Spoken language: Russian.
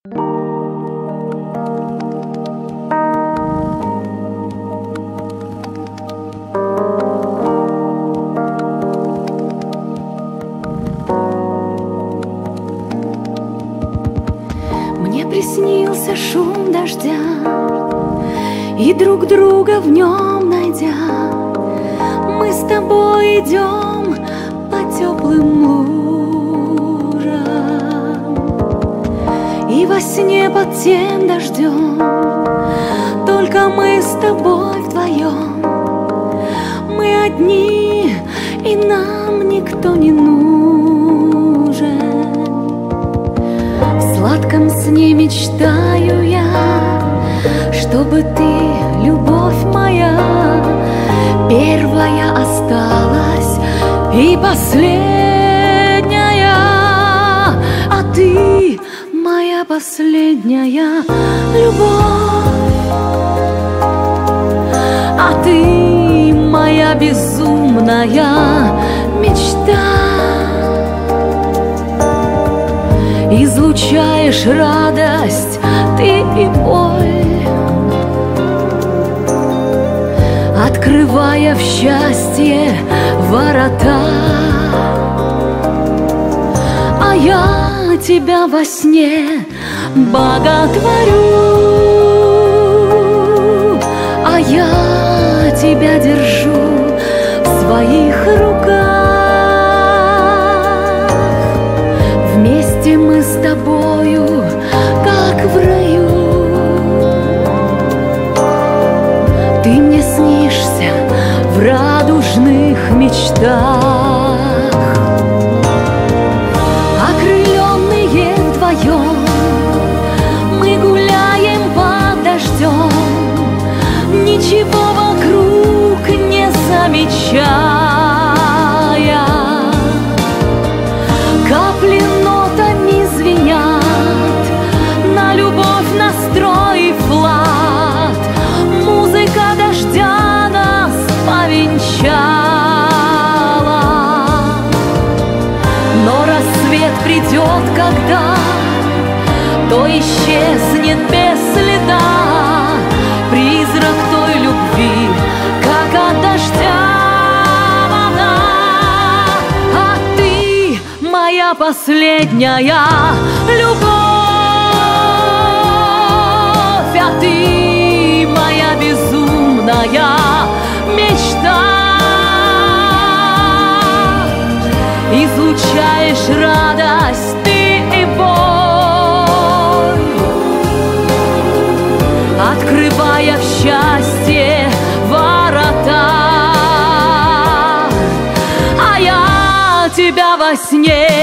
Мне приснился шум дождя, и друг друга в нем найдя, мы с тобой идем по теплым лужам. И во сне под тем дождем только мы с тобой вдвоем. Мы одни, и нам никто не нужен. В сладком сне мечтаю я, чтобы ты, любовь моя, первая осталась и последняя, а ты моя последняя любовь, а ты моя безумная мечта. Излучаешь радость ты и боль, открывая в счастье ворота. А я тебя во сне боготворю, а я тебя держу в своих руках. Вместе мы с тобою, как в раю. Ты мне снишься в радужных мечтах. Окрыленные вдвоем мы гуляем под дождем, ничего вокруг не замечая. Капли нотами звенят, на любовь настроив лад. Музыка дождя нас повенчала. Но рассвет придет, когда то исчезнет без следа призрак той любви, как от дождя вода. А ты моя последняя любовь, а ты моя безумная мечта. Излучаешь радость ты и боль, открывая в счастье ворота. А я тебя во сне